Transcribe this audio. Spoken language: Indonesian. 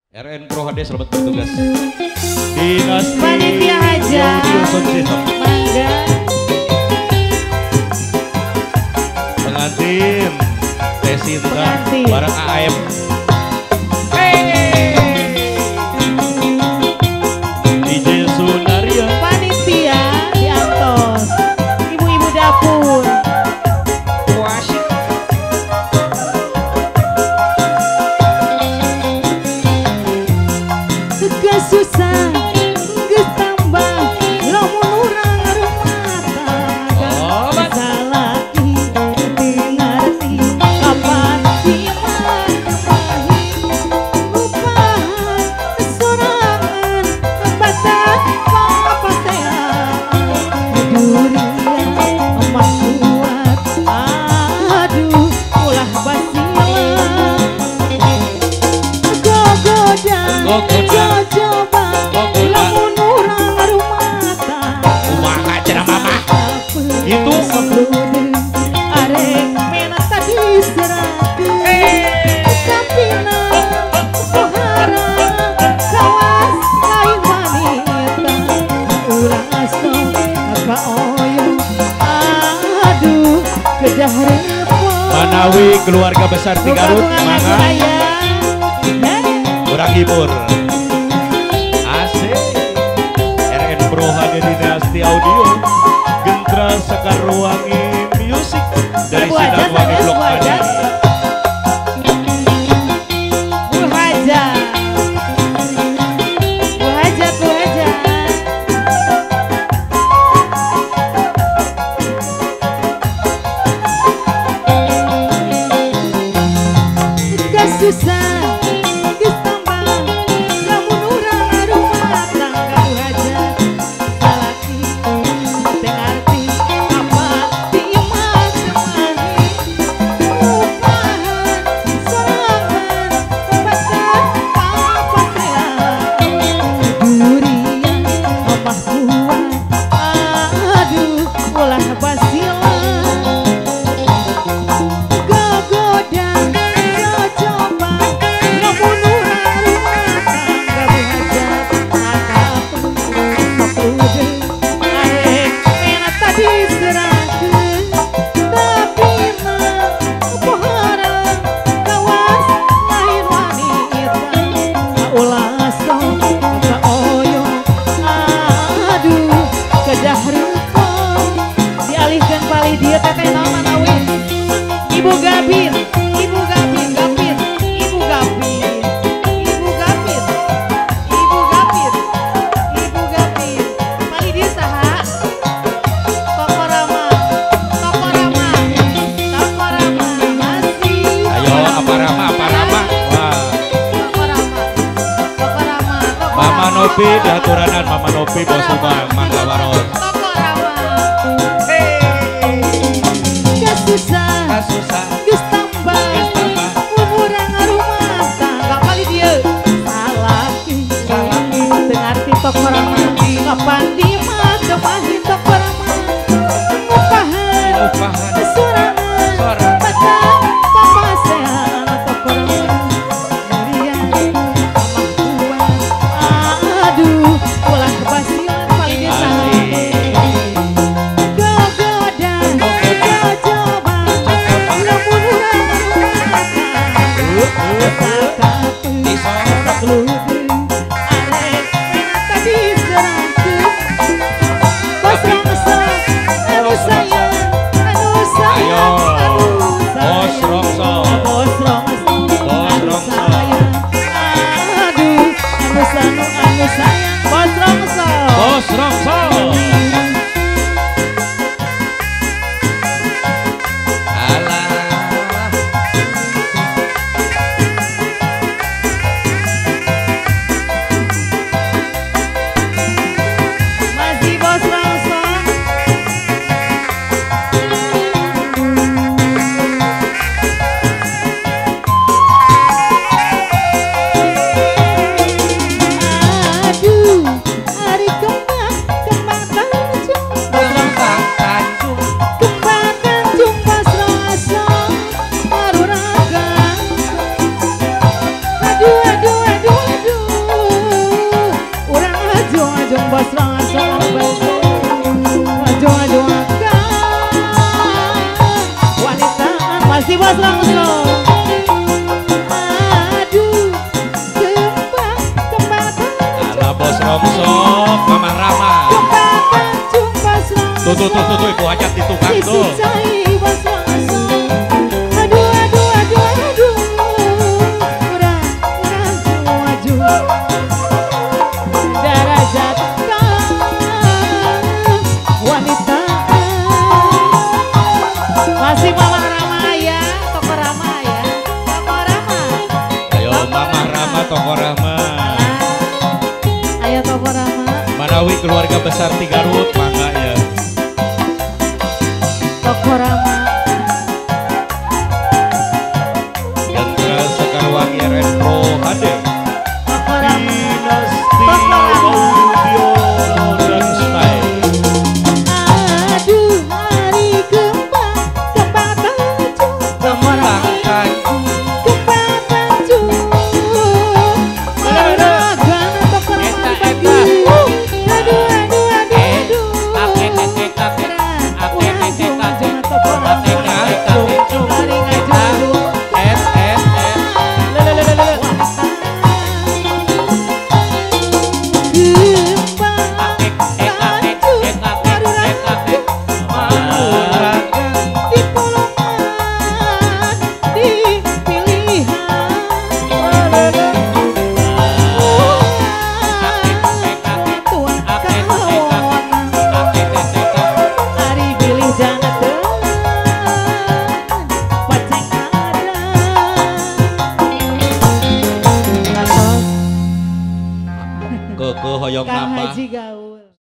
RN Pro HD selamat bertugas. Dinasti Panitia aja. Mangga. Pengantin Tesinta bareng AM. DJ Sunaria. Panitia di atas. Ibu-ibu dapur. Gak susah, gak tambah, lamun urang rumah tangga. Salaki, ngerti, kapan dimarahi, lupahan, sorangan, batas papasean, durian, emak kuat, aduh, ulah basilan, gogodang. Coba lamun urang rumah tangga Kumaha cenah mama? Gitu. arek mena tadi serakeun kapina pohara kawas lain wanita ulah asal kaoyo aduh kedah repot Manawi keluarga besar Tigarut mangga kurang hibur. Asik. RN Pro HD Dinasti Audio Gentra Sekarwangi Music dari Sidang Wangi Blok Padi. Bu Haja gak susah gak tambah lamun urang rumah tangga Bu Haja salaki tengarti apa diimas temani upahan sorangan batas papasean durian omah kuat aduh ulah basilan gogodang coba lamun urang rumah tangga Bu Haja akapun mapudeng arek mena tadi serakeun tapi mah pohara kawas lain wanita ulah sok kaoyo aduh kedah repot dialihkeun palih dieu teteh naon Manawi Ibu Gapir palih dieu saha Toko Rama masih Ayo apa Rama? Wah. Toko Rama Mama Nopi diaturanan Mama Nopi bos rumah mangga waros. Toko Rama gak susah geus tambah urang rumah tangga palih dieu salaki teu ngarti Toko Rama kapan dimatomahi Toko Rama upahan sorangan batas papasean Toko Rama durian amah kuat aduh ulah basilan palih dieu saha Rongsok Mama Rama. Tuh ibu hajat di tukang tuh. Masih Mama Rama ya, Toko Rama ya, Toko Rama. Ayo Mama Rama, Toko Rama. Ayo Toko Rama. Manawi keluarga besar Tigarut, mangga ya. Toko Rama. Gentra Sekarwangi Retro Hade. Toko Rama. Dinasti Audio dan Style. Aduh hari kembang tanjung. Toko Rama. Kembang tanjung. Olahraga Toko Rama pagi. Aduh. Ke hoyong Kang napa. Haji Gaul.